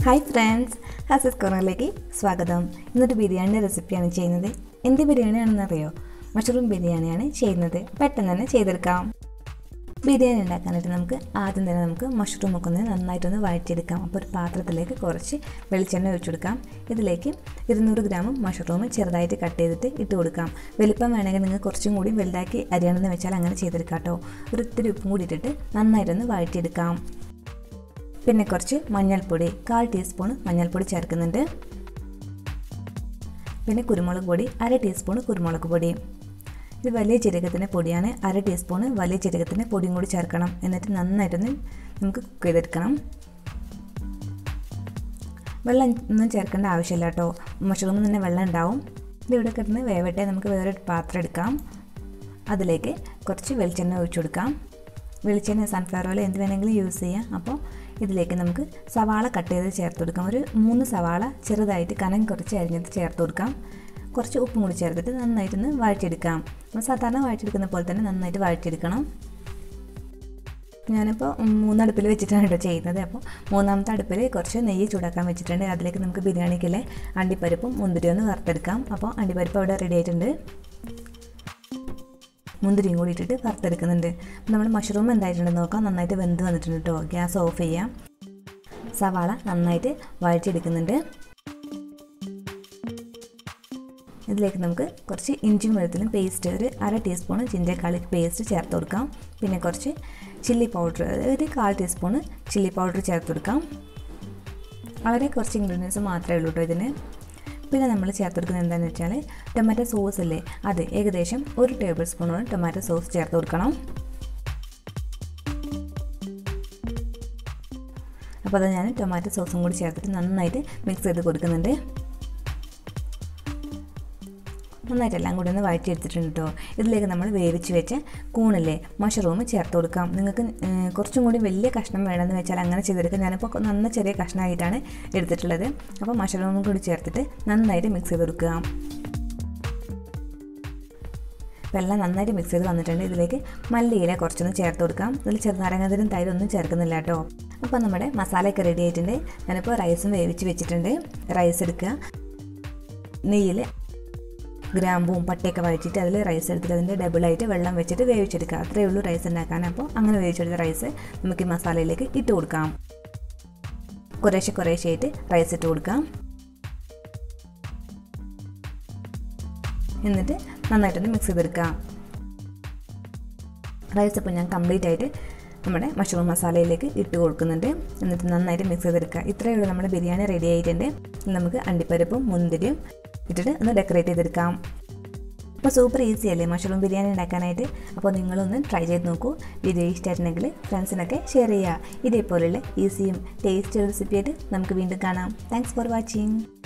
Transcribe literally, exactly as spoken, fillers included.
Hi friends, HasysCornerലേക്ക് സ്വാഗതം. ഇന്നൊരു ബിരിയാണി റെസിപ്പിയാണ് ചെയ്യുന്നത്. എന്ത് ബിരിയാണിയാണെന്ന് അറിയോ? മഷ്റൂം ബിരിയാണിയാണ് ചെയ്യുന്നത്. പെട്ടെന്ന് തന്നെ ചെയ്തെടുക്കാം. ബിരിയാണി ഉണ്ടാക്കാനായിട്ട് നമുക്ക് ആദ്യം തന്നെ നമുക്ക് മഷ്റൂം ഒക്കെ ഒന്ന് നന്നായിട്ടൊന്ന് വഴറ്റിയെടുക്കാം. അപ്പോൾ ഒരു പാത്രത്തിലേക്ക് കുറച്ച് വെളിച്ചെണ്ണ ഒഴിച്ചെടുക്കാം. ഇതിലേക്ക് ഇരുന്നൂറ് ഗ്രാം മഷ്റൂം ചെറുതായിട്ട് കട്ട് ചെയ്തിട്ട് ഇട്ട് കൊടുക്കാം. വലിപ്പം വേണമെങ്കിൽ നിങ്ങൾ കുറച്ചും കൂടി വലുതാക്കി അരിയണമെന്ന് വെച്ചാൽ അങ്ങനെ ചെയ്തെടുക്കാം കേട്ടോ. ഒരു ഇത്തിരി ഉപ്പും കൂടി ഇട്ടിട്ട് നന്നായിട്ടൊന്ന് വഴറ്റിയെടുക്കാം. പിന്നെ കുറച്ച് മഞ്ഞൾപ്പൊടി, കാൽ ടീസ്പൂൺ മഞ്ഞൾപ്പൊടി ചേർക്കുന്നുണ്ട്. പിന്നെ കുരുമുളക് പൊടി അര ടീസ്പൂൺ കുരുമുളക് പൊടി. ഇത് വലിയ ജീരകത്തിൻ്റെ പൊടിയാണ്. അര ടീസ്പൂൺ വലിയ ജീരകത്തിൻ്റെ പൊടിയും കൂടി ചേർക്കണം. എന്നിട്ട് നന്നായിട്ടൊന്ന് നമുക്ക് കുക്ക് ചെയ്തെടുക്കണം. വെള്ളം ഒന്നും ചേർക്കേണ്ട ആവശ്യമില്ല കേട്ടോ. മഷ്റൂമിൽ തന്നെ വെള്ളം ഉണ്ടാവും. ഇതിവിടെ കിടന്ന് വേവട്ടെ. നമുക്ക് വേറെ പാത്രം എടുക്കാം. അതിലേക്ക് കുറച്ച് വെളിച്ചെണ്ണ ഒഴിച്ചു കൊടുക്കാം. വെളിച്ചെണ്ണ സൺഫ്ലവർ ഓയിൽ എന്ത് വേണമെങ്കിലും യൂസ് ചെയ്യാം. അപ്പോൾ ഇതിലേക്ക് നമുക്ക് സവാള കട്ട് ചെയ്ത് ചേർത്ത് കൊടുക്കാം. ഒരു മൂന്ന് സവാള ചെറുതായിട്ട് കനം കുറച്ച് അരിഞ്ഞത് ചേർത്ത് കൊടുക്കാം. കുറച്ച് ഉപ്പും കൂടി ചേർത്തിട്ട് നന്നായിട്ടൊന്ന് വഴറ്റിയെടുക്കാം. നമ്മൾ സാധാരണ വഴറ്റിയെടുക്കുന്ന പോലെ തന്നെ നന്നായിട്ട് വഴറ്റിയെടുക്കണം. ഞാനിപ്പോൾ മൂന്നടുപ്പിൽ വെച്ചിട്ടാണ് കേട്ടോ ചെയ്യുന്നത്. അപ്പോൾ മൂന്നാമത്തെ അടുപ്പിൽ കുറച്ച് നെയ്യ് ചൂടാക്കാൻ വെച്ചിട്ടുണ്ട്. അതിലേക്ക് നമുക്ക് ബിരിയാണിക്കുള്ള അണ്ടിപ്പരിപ്പും മുന്തിരിയും ഒന്ന് വറുത്തെടുക്കാം. അപ്പോൾ അണ്ടിപ്പരിപ്പ് അവിടെ റെഡി ആയിട്ടുണ്ട്. മുന്തിരിയും കൂടി ഇട്ടിട്ട് വറുത്തെടുക്കുന്നുണ്ട്. നമ്മൾ മഷ്റൂം എന്തായിട്ടുണ്ടെന്ന് നോക്കാം. നന്നായിട്ട് വെന്ത് വന്നിട്ടുണ്ട് കേട്ടോ. ഗ്യാസ് ഓഫ് ചെയ്യാം. സവാള നന്നായിട്ട് വഴറ്റിയെടുക്കുന്നുണ്ട്. ഇതിലേക്ക് നമുക്ക് കുറച്ച് ഇഞ്ചിയും വെളുത്തുള്ളിയും പേസ്റ്റ്, ഒരു അര ടീസ്പൂൺ ജിഞ്ചർ ഗാർലിക് പേസ്റ്റ് ചേർത്ത് കൊടുക്കാം. പിന്നെ കുറച്ച് ചില്ലി പൗഡർ, ഒരു കാൽ ടീസ്പൂൺ ചില്ലി പൗഡർ ചേർത്ത് കൊടുക്കാം. വളരെ കുറച്ച് ഇൻഗ്രീഡിയൻസ് മാത്രമേ ഉള്ളൂ കേട്ടോ ഇതിന്. പിന്നെ നമ്മൾ ചേർത്ത് കൊടുക്കുന്നത് എന്താണെന്ന് വെച്ചാൽ ടൊമാറ്റോ സോസ് അല്ലേ, അത് ഏകദേശം ഒരു ടേബിൾ സ്പൂണോളം ടൊമാറ്റോ സോസ് ചേർത്ത് കൊടുക്കണം. അപ്പോൾ അത് ഞാൻ ടൊമാറ്റോ സോസും കൂടി ചേർത്തിട്ട് നന്നായിട്ട് മിക്സ് ചെയ്ത് കൊടുക്കുന്നുണ്ട്. നന്നായിട്ട് എല്ലാം കൂടി ഒന്ന് വഴറ്റിയെടുത്തിട്ടുണ്ട് കേട്ടോ. ഇതിലേക്ക് നമ്മൾ വേവിച്ച് വെച്ച കൂണില്ലേ മഷ്റൂം ചേർത്ത് കൊടുക്കാം. നിങ്ങൾക്ക് കുറച്ചും കൂടി വലിയ കഷ്ണം വേണമെന്ന് വെച്ചാൽ അങ്ങനെ ചെയ്തെടുക്കാം. ഞാനിപ്പോൾ നന്ന ചെറിയ കഷ്ണമായിട്ടാണ് എടുത്തിട്ടുള്ളത്. അപ്പോൾ മഷ്റൂമും കൂടി ചേർത്തിട്ട് നന്നായിട്ട് മിക്സ് ചെയ്ത് കൊടുക്കുക. അപ്പോൾ എല്ലാം നന്നായിട്ട് മിക്സ് ചെയ്ത് വന്നിട്ടുണ്ട്. ഇതിലേക്ക് മല്ലിയില കുറച്ചൊന്ന് ചേർത്ത് കൊടുക്കാം. ഇതിൽ ചെറുനാരങ്ങാതിരും തൈരൊന്നും ചേർക്കുന്നില്ല കേട്ടോ. അപ്പോൾ നമ്മുടെ മസാലയൊക്കെ റെഡി ആയിട്ടുണ്ട്. ഞാനിപ്പോൾ റൈസും വേവിച്ച് വെച്ചിട്ടുണ്ട്. റൈസ് എടുക്കുക. നെയ്യിൽ ഗ്രാമ്പും പട്ടയൊക്കെ വഴറ്റിയിട്ട് അതിൽ റൈസ് എടുത്തിട്ട് അതിൻ്റെ ഡബിളായിട്ട് വെള്ളം വെച്ചിട്ട് വേവിച്ചെടുക്കുക. അത്രയേ ഉള്ളൂ റൈസ് ഉണ്ടാക്കാൻ. അപ്പോൾ അങ്ങനെ വേവിച്ചെടുത്ത റൈസ് നമുക്ക് ഈ മസാലയിലേക്ക് ഇട്ട് കൊടുക്കാം. കുറേശ്ശെ കുറേശ്ശെയായിട്ട് റൈസ് ഇട്ട് കൊടുക്കാം. എന്നിട്ട് നന്നായിട്ടൊന്ന് മിക്സ് ചെയ്തെടുക്കാം. റൈസ് ഇപ്പോൾ ഞാൻ കംപ്ലീറ്റ് ആയിട്ട് നമ്മുടെ മഷ്റൂം മസാലയിലേക്ക് ഇട്ട് കൊടുക്കുന്നുണ്ട്. എന്നിട്ട് നന്നായിട്ട് മിക്സ് ചെയ്തെടുക്കുക. ഇത്രയേ ഉള്ളൂ നമ്മുടെ ബിരിയാണി റെഡി ആയിട്ടുണ്ട്. നമുക്ക് അണ്ടിപ്പരിപ്പും മുന്തിരിയും ഇട്ടിട്ട് ഒന്ന് ഡെക്കറേറ്റ് ചെയ്തെടുക്കാം. അപ്പോൾ സൂപ്പർ ഈസി അല്ലേ മഷ്റൂം ബിരിയാണി ഉണ്ടാക്കാനായിട്ട്. അപ്പോൾ നിങ്ങളൊന്ന് ട്രൈ ചെയ്ത് നോക്കൂ. വീഡിയോ ഇഷ്ടമായിട്ടുണ്ടെങ്കിൽ ഫ്രണ്ട്സിനൊക്കെ ഷെയർ ചെയ്യുക. ഇതേപോലെയുള്ള ഈസിയും ടേസ്റ്റി റെസിപ്പിയായിട്ട് നമുക്ക് വീണ്ടും കാണാം. Thanks for watching.